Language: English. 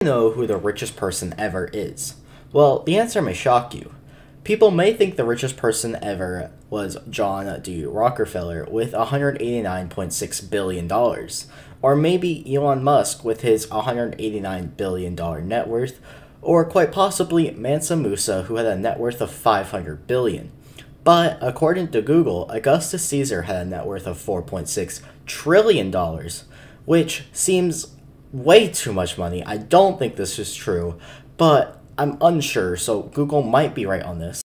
Know who the richest person ever is? Well, the answer may shock you. People may think the richest person ever was John D. Rockefeller with $189.6 billion, or maybe Elon Musk with his $189 billion net worth, or quite possibly Mansa Musa, who had a net worth of $500 billion. But according to Google, Augustus Caesar had a net worth of $4.6 trillion, which seems way too much money. I don't think this is true, but I'm unsure, so Google might be right on this.